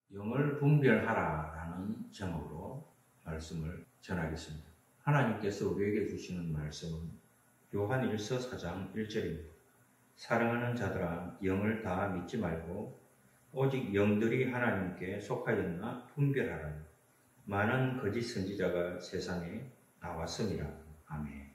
영을 분별하라라는 제목으로 말씀을 전하겠습니다. 하나님께서 우리에게 주시는 말씀은 요한 1서 4장 1절입니다. 사랑하는 자들아, 영을 다 믿지 말고 오직 영들이 하나님께 속하였나 분별하라. 많은 거짓 선지자가 세상에 나왔습니다. 아멘.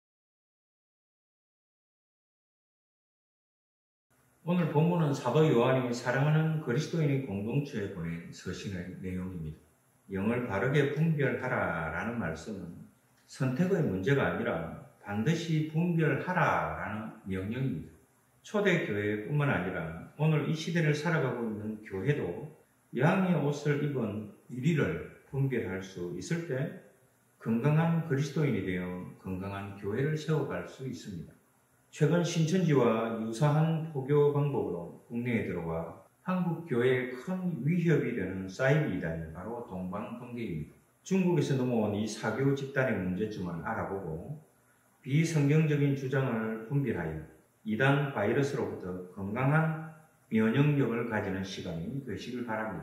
오늘 본문은 사도 요한이 사랑하는 그리스도인의 공동체에 보낸 서신의 내용입니다. 영을 바르게 분별하라라는 말씀은 선택의 문제가 아니라 반드시 분별하라라는 명령입니다. 초대교회뿐만 아니라 오늘 이 시대를 살아가고 있는 교회도 양의 옷을 입은 우리를 분별할 수 있을 때 건강한 그리스도인이 되어 건강한 교회를 세워갈 수 있습니다. 최근 신천지와 유사한 포교 방법으로 국내에 들어와 한국 교회에 큰 위협이 되는 사이비 이단이 바로 동방번개입니다. 중국에서 넘어온 이 사교 집단의 문제점을 알아보고 비성경적인 주장을 분별하여 이단 바이러스로부터 건강한 면역력을 가지는 시간이 되시길 바랍니다.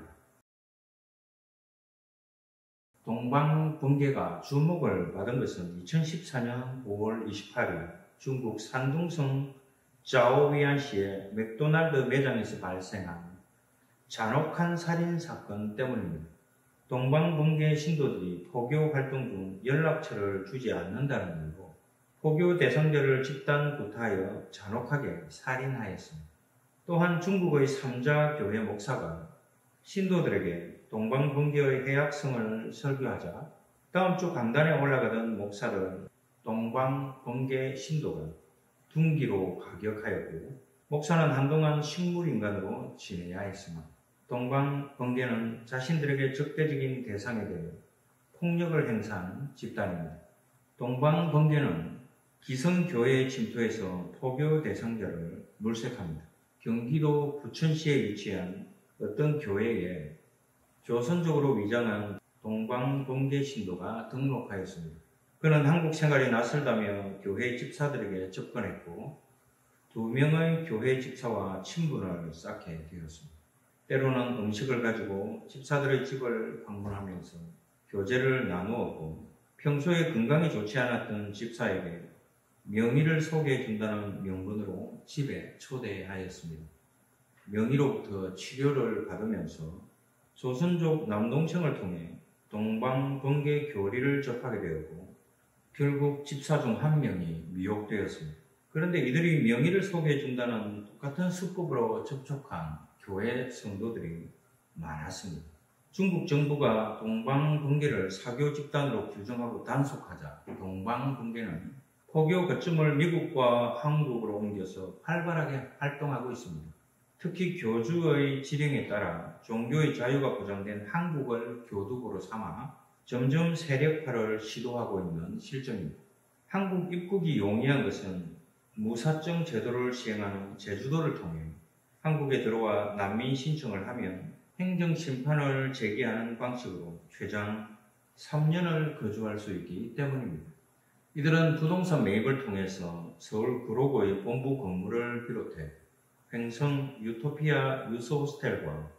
동방번개가 주목을 받은 것은 2014년 5월 28일 중국 산둥성 자오위안시의 맥도날드 매장에서 발생한 잔혹한 살인사건 때문입니다. 동방번개 신도들이 포교 활동 중 연락처를 주지 않는다는 이유로 포교 대상자를 집단 구타하여 잔혹하게 살인하였습니다. 또한 중국의 3자 교회 목사가 신도들에게 동방번개의 해악성을 설교하자 다음 주 강단에 올라가던 목사를 동방번개 신도가 둔기로 가격하였고 목사는 한동안 식물인간으로 지내야 했습니다. 동방번개는 자신들에게 적대적인 대상에 대해 폭력을 행사하는 집단입니다. 동방번개는 기성교회에 침투해서 포교 대상자를 물색합니다. 경기도 부천시에 위치한 어떤 교회에 조선족으로 위장한 동방번개 신도가 등록하였습니다. 그는 한국 생활이 낯설다며 교회 집사들에게 접근했고 2명의 교회 집사와 친분을 쌓게 되었습니다. 때로는 음식을 가지고 집사들의 집을 방문하면서 교제를 나누었고 평소에 건강이 좋지 않았던 집사에게 명의를 소개해 준다는 명분으로 집에 초대하였습니다. 명의로부터 치료를 받으면서 조선족 남동생을 통해 동방번개 교리를 접하게 되었고 결국 집사 중 한 명이 미혹되었습니다. 그런데 이들이 명의를 소개해 준다는 똑같은 수법으로 접촉한 교회 성도들이 많았습니다. 중국 정부가 동방번개를 사교 집단으로 규정하고 단속하자 동방번개는 포교 거점을 미국과 한국으로 옮겨서 활발하게 활동하고 있습니다. 특히 교주의 지령에 따라 종교의 자유가 보장된 한국을 교두보로 삼아 점점 세력화를 시도하고 있는 실정입니다. 한국 입국이 용이한 것은 무사증 제도를 시행하는 제주도를 통해 한국에 들어와 난민 신청을 하면 행정심판을 제기하는 방식으로 최장 3년을 거주할 수 있기 때문입니다. 이들은 부동산 매입을 통해서 서울 구로구의 본부 건물을 비롯해 횡성 유토피아 유소호스텔과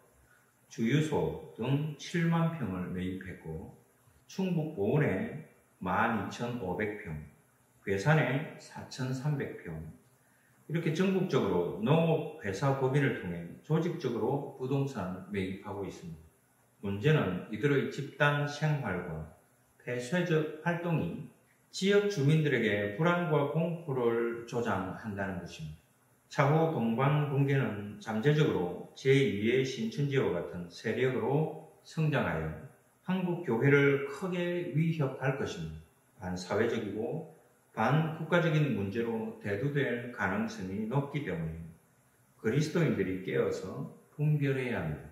주유소 등 7만 평을 매입했고 충북 보은에 12,500평, 괴산에 4,300평 이렇게 전국적으로 농업회사 법인을 통해 조직적으로 부동산을 매입하고 있습니다. 문제는 이들의 집단 생활과 폐쇄적 활동이 지역 주민들에게 불안과 공포를 조장한다는 것입니다. 차후 동방번개는 잠재적으로 제2의 신천지와 같은 세력으로 성장하여 한국 교회를 크게 위협할 것입니다. 반사회적이고 반국가적인 문제로 대두될 가능성이 높기 때문에 그리스도인들이 깨어서 분별해야 합니다.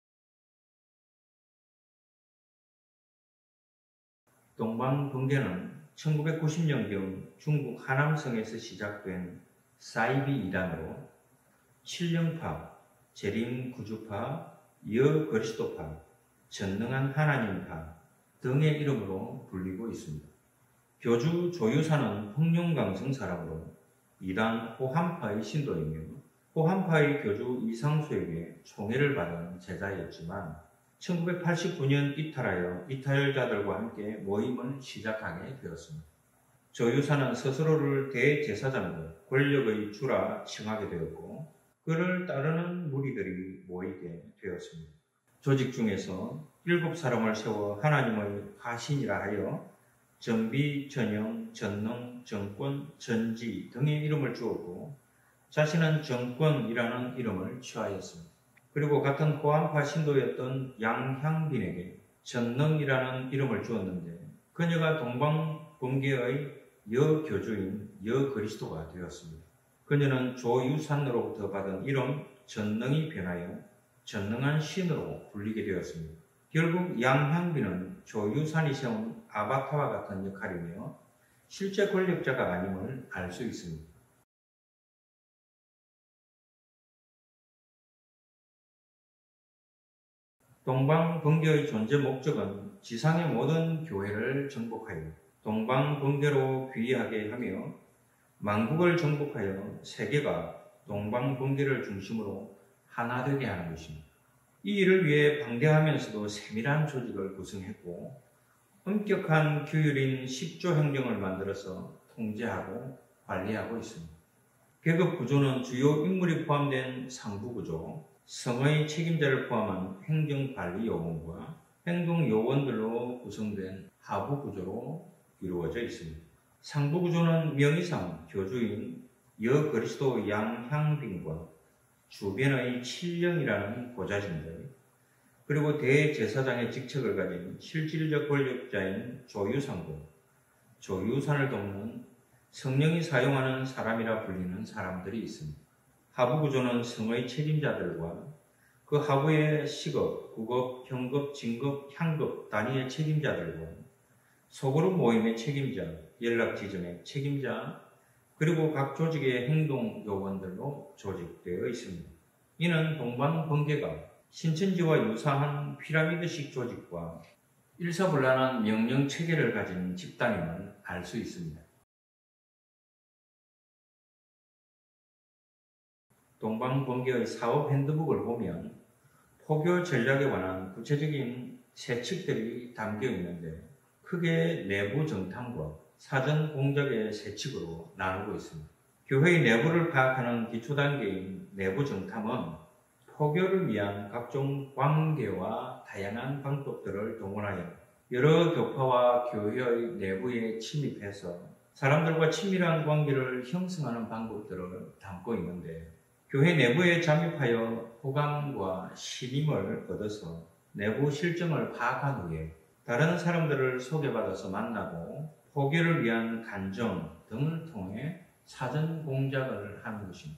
동방번개는 1990년경 중국 하남성에서 시작된 사이비 이단으로 칠령파, 재림구주파, 여그리스도파, 전능한 하나님파 등의 이름으로 불리고 있습니다. 교주 조유사는 흑룡강성 사람으로 이단 호한파의 신도이며 호환파의 교주 이상수에게 총애를 받은 제자였지만 1989년 이탈하여 이탈자들과 함께 모임을 시작하게 되었습니다. 조유사는 스스로를 대제사장으로 권력의 주라 칭하게 되었고 그를 따르는 무리들이 모이게 되었습니다. 조직 중에서 7사람을 세워 하나님의 화신이라 하여 전비, 전영, 전능, 정권, 전지 등의 이름을 주었고 자신은 정권이라는 이름을 취하였습니다. 그리고 같은 호환파 신도였던 양향빈에게 전능이라는 이름을 주었는데 그녀가 동방번개의 여교주인 여그리스도가 되었습니다. 그녀는 조유산으로부터 받은 이름 전능이 변하여 전능한 신으로 불리게 되었습니다. 결국 양향빈은 조유산이 세운 아바타와 같은 역할이며 실제 권력자가 아님을 알 수 있습니다. 동방번개의 존재 목적은 지상의 모든 교회를 정복하여 동방번개로 귀하게 하며 만국을 정복하여 세계가 동방번개를 중심으로 하나 되게 하는 것입니다. 이 일을 위해 방대하면서도 세밀한 조직을 구성했고 엄격한 규율인 10조 행정을 만들어서 통제하고 관리하고 있습니다. 계급 구조는 주요 인물이 포함된 상부구조, 성의 책임자를 포함한 행정관리요원과 행동요원들로 구성된 하부구조로 이루어져 있습니다. 상부구조는 명의상 교주인 여그리스도 양향빈과 주변의 7령이라는 보좌진들, 그리고 대제사장의 직책을 가진 실질적 권력자인 조유상과 조유산을 돕는 성령이 사용하는 사람이라 불리는 사람들이 있습니다. 하부구조는 성의 책임자들과 그 하부의 시급, 구급, 현급, 진급, 향급 단위의 책임자들과 소그룹 모임의 책임자, 연락지점의 책임자, 그리고 각 조직의 행동 요원들로 조직되어 있습니다. 이는 동방번개가 신천지와 유사한 피라미드식 조직과 일사불란한 명령 체계를 가진 집단임을 알 수 있습니다. 동방번개의 사업 핸드북을 보면 포교 전략에 관한 구체적인 세칙들이 담겨 있는데 크게 내부 정탐과 사전 공작의 세칙으로 나누고 있습니다. 교회의 내부를 파악하는 기초 단계인 내부 정탐은 포교를 위한 각종 관계와 다양한 방법들을 동원하여 여러 교파와 교회의 내부에 침입해서 사람들과 친밀한 관계를 형성하는 방법들을 담고 있는데 교회 내부에 잠입하여 호감과 신임을 얻어서 내부 실정을 파악한 후에 다른 사람들을 소개받아서 만나고 포교를 위한 간정 등을 통해 사전 공작을 하는 것입니다.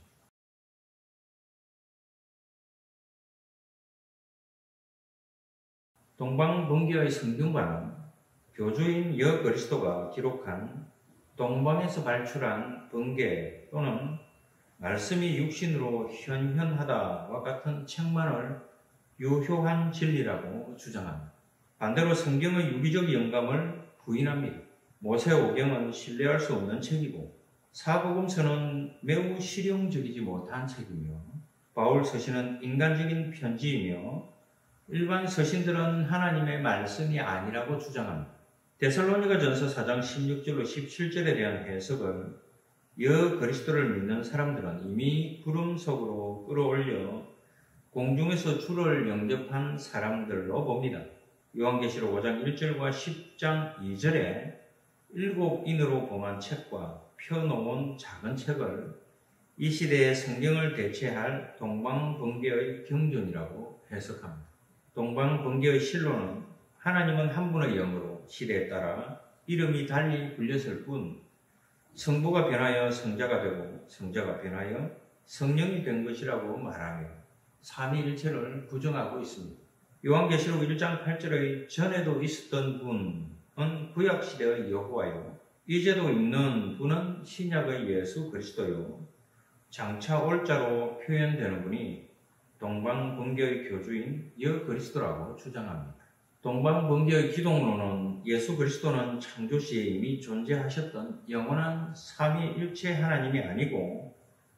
동방번개의 성경과는 교주인 여그리스도가 기록한 동방에서 발출한 번개 또는 말씀이 육신으로 현현하다와 같은 책만을 유효한 진리라고 주장합니다. 반대로 성경의 유기적 영감을 부인합니다. 모세오경은 신뢰할 수 없는 책이고 사복음서는 매우 실용적이지 못한 책이며 바울 서신은 인간적인 편지이며 일반 서신들은 하나님의 말씀이 아니라고 주장합니다. 데살로니가전서 4장 16절로 17절에 대한 해석을 여그리스도를 믿는 사람들은 이미 구름 속으로 끌어올려 공중에서 주를 영접한 사람들로 봅니다. 요한계시록 5장 1절과 10장 2절에 7인으로 봉한 책과 펴놓은 작은 책을 이 시대의 성경을 대체할 동방번개의 경전이라고 해석합니다. 동방번개의 실로는 하나님은 한 분의 영으로 시대에 따라 이름이 달리 불렸을 뿐 성부가 변하여 성자가 되고 성자가 변하여 성령이 된 것이라고 말하며 삼위일체를 부정하고 있습니다. 요한계시록 1장 8절의 전에도 있었던 분은 구약시대의 여호와요 이제도 있는 분은 신약의 예수 그리스도요 장차 올자로 표현되는 분이 동방번개의 교주인 여그리스도라고 주장합니다. 동방번개의 기독론은 예수 그리스도는 창조시에 이미 존재하셨던 영원한 삼위일체 하나님이 아니고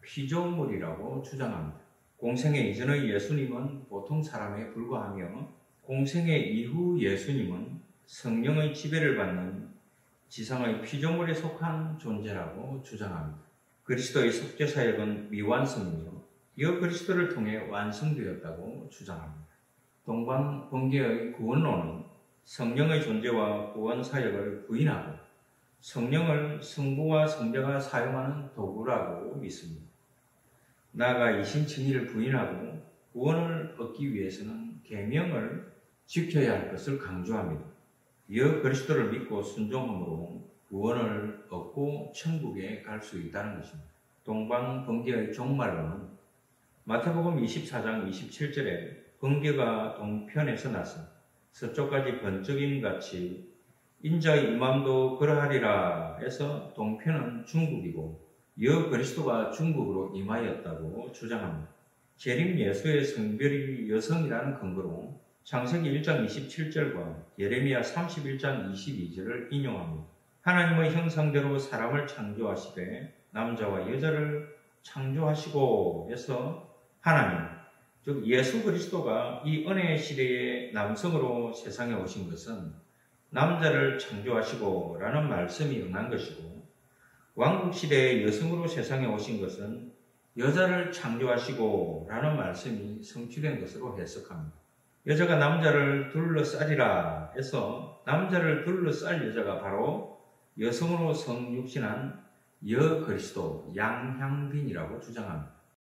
피조물이라고 주장합니다. 공생애 이전의 예수님은 보통 사람에 불과하며 공생애 이후 예수님은 성령의 지배를 받는 지상의 피조물에 속한 존재라고 주장합니다. 그리스도의 속죄사역은 미완성이며 이어 그리스도를 통해 완성되었다고 주장합니다. 동방번개의 구원론은 성령의 존재와 구원사역을 부인하고 성령을 성부와 성자가 사용하는 도구라고 믿습니다. 나아가 이신칭의를 부인하고 구원을 얻기 위해서는 계명을 지켜야 할 것을 강조합니다. 이어 그리스도를 믿고 순종함으로 구원을 얻고 천국에 갈 수 있다는 것입니다. 동방번개의 종말론은 마태복음 24장 27절에 번개가 동편에서 나서 서쪽까지 번쩍임 같이 인자의 임함도 그러하리라 해서 동편은 중국이고 이어 그리스도가 중국으로 임하였다고 주장합니다. 재림 예수의 성별이 여성이라는 근거로 창세기 1장 27절과 예레미야 31장 22절을 인용합니다. 하나님의 형상대로 사람을 창조하시되 남자와 여자를 창조하시고 해서 하나님, 즉 예수 그리스도가 이 은혜의 시대에 남성으로 세상에 오신 것은 남자를 창조하시고 라는 말씀이 응한 것이고 왕국시대에 여성으로 세상에 오신 것은 여자를 창조하시고 라는 말씀이 성취된 것으로 해석합니다. 여자가 남자를 둘러싸리라 해서 남자를 둘러쌀 여자가 바로 여성으로 성육신한 여그리스도 양향빈이라고 주장합니다.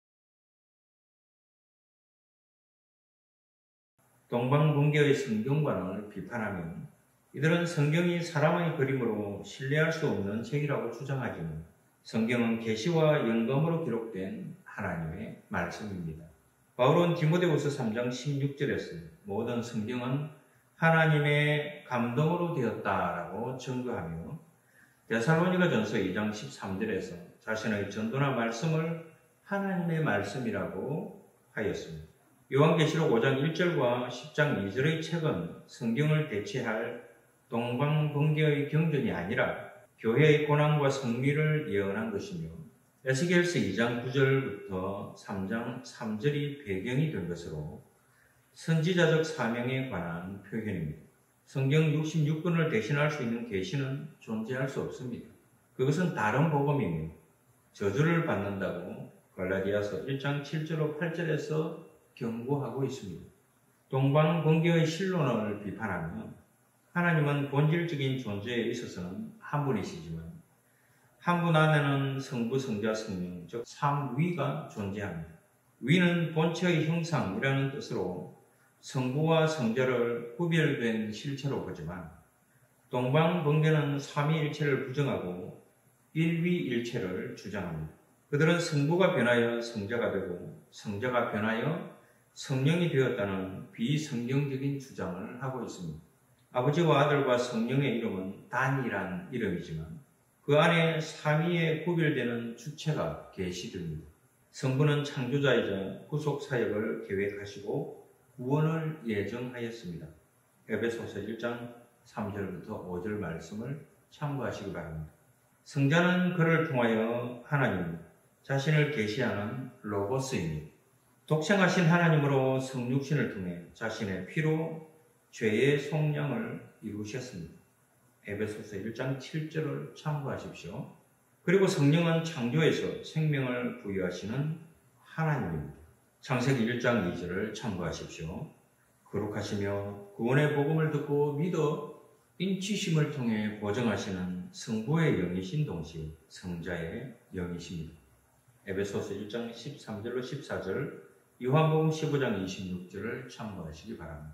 동방번개의 성경관을 비판하면 이들은 성경이 사람의 그림으로 신뢰할 수 없는 책이라고 주장하지만 성경은 계시와 영감으로 기록된 하나님의 말씀입니다. 바울은 디모데후서 3장 16절에서 모든 성경은 하나님의 감동으로 되었다라고 증거하며 데살로니가전서 2장 13절에서 자신의 전도나 말씀을 하나님의 말씀이라고 하였습니다. 요한계시록 5장 1절과 10장 2절의 책은 성경을 대체할 동방번개의 경전이 아니라 교회의 고난과 성리를 예언한 것이며 에스겔서 2장 9절부터 3장 3절이 배경이 된 것으로 선지자적 사명에 관한 표현입니다. 성경 66권을 대신할 수 있는 계시는 존재할 수 없습니다. 그것은 다른 복음이며 저주를 받는다고 갈라디아서 1장 7절로 8절에서 경고하고 있습니다. 동방번개의 신론을 비판하며 하나님은 본질적인 존재에 있어서는 한 분이시지만 한 분 안에는 성부, 성자, 성령, 즉 삼위가 존재합니다. 위는 본체의 형상이라는 뜻으로 성부와 성자를 구별된 실체로 보지만 동방번개는 삼위일체를 부정하고 일위일체를 주장합니다. 그들은 성부가 변하여 성자가 되고 성자가 변하여 성령이 되었다는 비성경적인 주장을 하고 있습니다. 아버지와 아들과 성령의 이름은 단이란 이름이지만 그 안에 삼위에 구별되는 주체가 계시됩니다. 성부는 창조자이자 구속사역을 계획하시고 구원을 예정하였습니다. 에베소서 1장 3절부터 5절 말씀을 참고하시기 바랍니다. 성자는 그를 통하여 하나님 자신을 계시하는 로고스입니다. 독생하신 하나님으로 성육신을 통해 자신의 피로 죄의 속량을 이루셨습니다. 에베소서 1장 7절을 참고하십시오. 그리고 성령은 창조에서 생명을 부여하시는 하나님입니다. 창세기 1장 2절을 참고하십시오. 거룩하시며 구원의 복음을 듣고 믿어 인치심을 통해 보정하시는 성부의 영이신 동시에 성자의 영이십니다. 에베소서 1장 13절로 14절, 요한복음 15장 26절을 참고하시기 바랍니다.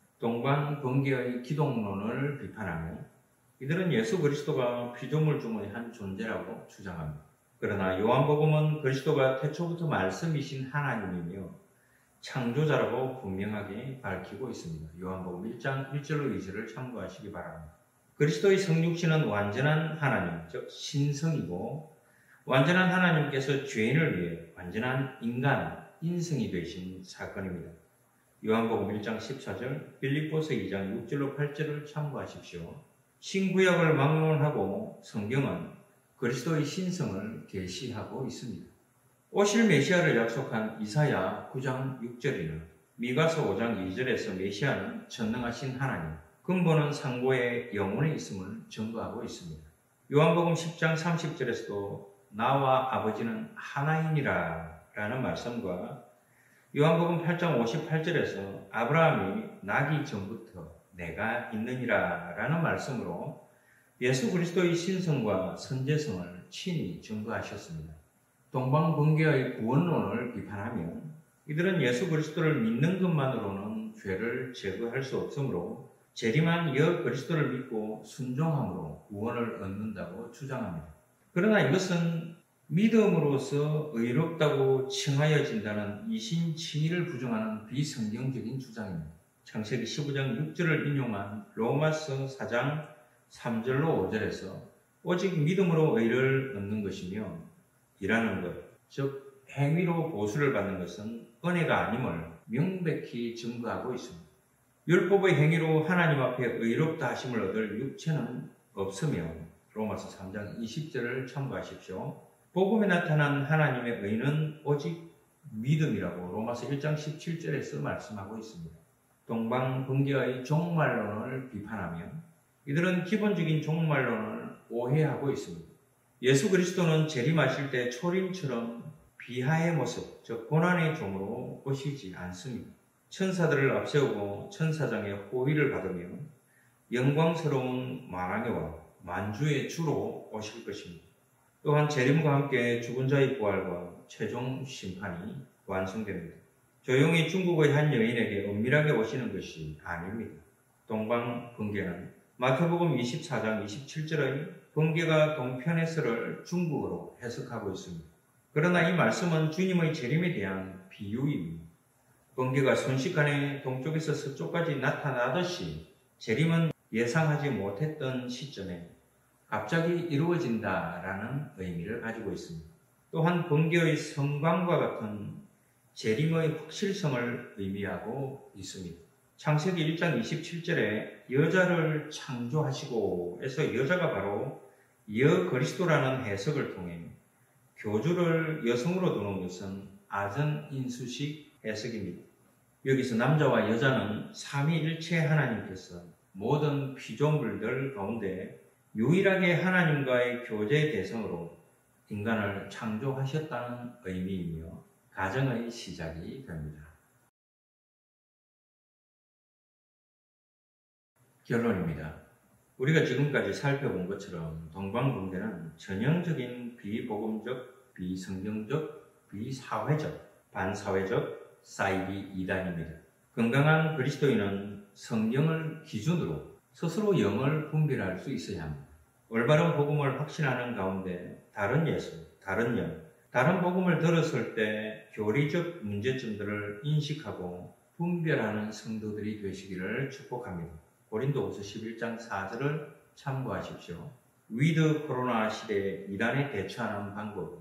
동방번개의 기독론을 비판하며 이들은 예수 그리스도가 피조물 중의 한 존재라고 주장합니다. 그러나 요한복음은 그리스도가 태초부터 말씀이신 하나님이며 창조자라고 분명하게 밝히고 있습니다. 요한복음 1장 1절로 2절을 참고하시기 바랍니다. 그리스도의 성육신은 완전한 하나님, 즉 신성이고 완전한 하나님께서 죄인을 위해 완전한 인간, 인성이 되신 사건입니다. 요한복음 1장 14절, 빌립보서 2장 6절로 8절을 참고하십시오. 신구약을 막론하고 성경은 그리스도의 신성을 계시하고 있습니다. 오실 메시아를 약속한 이사야 9장 6절이나 미가서 5장 2절에서 메시아는 전능하신 하나님, 근본은 상고의 영혼에 있음을 증거하고 있습니다. 요한복음 10장 30절에서도 나와 아버지는 하나이니라 라는 말씀과 요한복음 8장 58절에서 아브라함이 나기 전부터 내가 있느니라 라는 말씀으로 예수 그리스도의 신성과 선제성을 친히 증거하셨습니다. 동방번개의 구원론을 비판하며 이들은 예수 그리스도를 믿는 것만으로는 죄를 제거할 수 없으므로 재림한 그리스도를 믿고 순종함으로 구원을 얻는다고 주장합니다. 그러나 이것은 믿음으로써 의롭다고 칭하여진다는 이신칭의를 부정하는 비성경적인 주장입니다. 창세기 15장 6절을 인용한 로마서 4장 3절로 5절에서 오직 믿음으로 의를 얻는 것이며 이라는 것, 즉 행위로 보수를 받는 것은 은혜가 아님을 명백히 증거하고 있습니다. 율법의 행위로 하나님 앞에 의롭다 하심을 얻을 육체는 없으며 로마서 3장 20절을 참고하십시오. 복음에 나타난 하나님의 의는 오직 믿음이라고 로마서 1장 17절에서 말씀하고 있습니다. 동방번개의 종말론을 비판하며 이들은 기본적인 종말론을 오해하고 있습니다. 예수 그리스도는 재림하실 때 초림처럼 비하의 모습, 즉 고난의 종으로 오시지 않습니다. 천사들을 앞세우고 천사장의 호위를 받으며 영광스러운 만왕에와 만주의 주로 오실 것입니다. 또한 재림과 함께 죽은 자의 부활과 최종 심판이 완성됩니다. 조용히 중국의 한 여인에게 은밀하게 오시는 것이 아닙니다. 동방번개는 마태복음 24장 27절의 번개가 동편에서를 중국어로 해석하고 있습니다. 그러나 이 말씀은 주님의 재림에 대한 비유입니다. 번개가 순식간에 동쪽에서 서쪽까지 나타나듯이 재림은 예상하지 못했던 시점에 갑자기 이루어진다라는 의미를 가지고 있습니다. 또한 번개의 성광과 같은 재림의 확실성을 의미하고 있습니다. 창세기 1장 27절에 여자를 창조하시고 해서 여자가 바로 그리스도라는 해석을 통해 교주를 여성으로 두는 것은 아전인수식 해석입니다. 여기서 남자와 여자는 삼위일체 하나님께서 모든 피조물들 가운데 유일하게 하나님과의 교제 대상으로 인간을 창조하셨다는 의미이며 가정의 시작이 됩니다. 결론입니다. 우리가 지금까지 살펴본 것처럼 동방번개는 전형적인 비복음적, 비성경적, 비사회적, 반사회적 사이비 이단입니다. 건강한 그리스도인은 성경을 기준으로 스스로 영을 분별할 수 있어야 합니다. 올바른 복음을 확신하는 가운데 다른 예수, 다른 영, 다른 복음을 들었을 때 교리적 문제점들을 인식하고 분별하는 성도들이 되시기를 축복합니다. 고린도후서 11장 4절을 참고하십시오. 위드 코로나 시대에 이단에 대처하는 방법은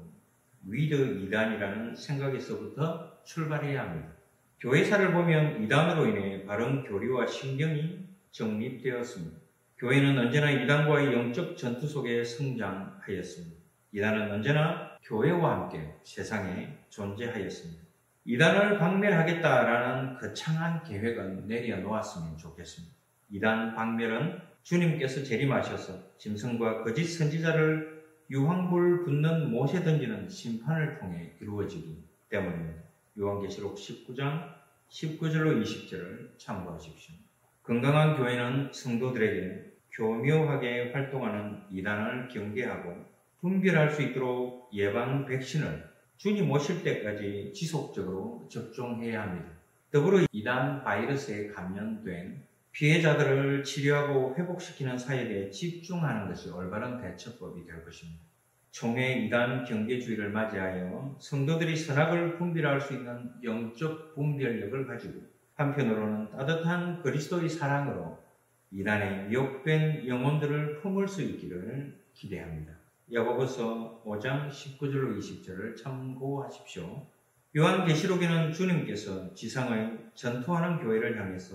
위드 이단이라는 생각에서부터 출발해야 합니다. 교회사를 보면 이단으로 인해 바른 교리와 신경이 정립되었습니다. 교회는 언제나 이단과의 영적 전투 속에 성장하였습니다. 이단은 언제나 교회와 함께 세상에 존재하였습니다. 이단을 박멸하겠다라는 거창한 계획은 내려놓았으면 좋겠습니다. 이단 박멸은 주님께서 재림하셔서 짐승과 거짓 선지자를 유황불 붓는 못에 던지는 심판을 통해 이루어지기 때문입니다. 요한계시록 19장 19절로 20절을 참고하십시오. 건강한 교회는 성도들에게 교묘하게 활동하는 이단을 경계하고 분별할 수 있도록 예방 백신을 주님 오실 때까지 지속적으로 접종해야 합니다. 더불어 이단 바이러스에 감염된 피해자들을 치료하고 회복시키는 사역에 집중하는 것이 올바른 대처법이 될 것입니다. 총회 이단 경계주의를 맞이하여 성도들이 선악을 분별할 수 있는 영적 분별력을 가지고 한편으로는 따뜻한 그리스도의 사랑으로 이단에 미혹된 영혼들을 품을 수 있기를 기대합니다. 야고보서 5장 19절로 20절을 참고하십시오. 요한계시록에는 주님께서 지상의 전투하는 교회를 향해서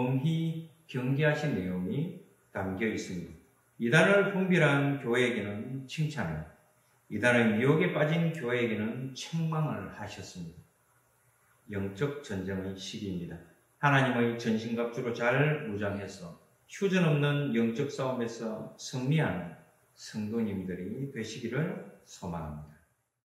엄히 경계하신 내용이 담겨 있습니다. 이단을 분별한 교회에게는 칭찬을, 이단의 미혹에 빠진 교회에게는 책망을 하셨습니다. 영적 전쟁의 시기입니다. 하나님의 전신갑주로 잘 무장해서 휴전 없는 영적 싸움에서 승리하는 성도님들이 되시기를 소망합니다.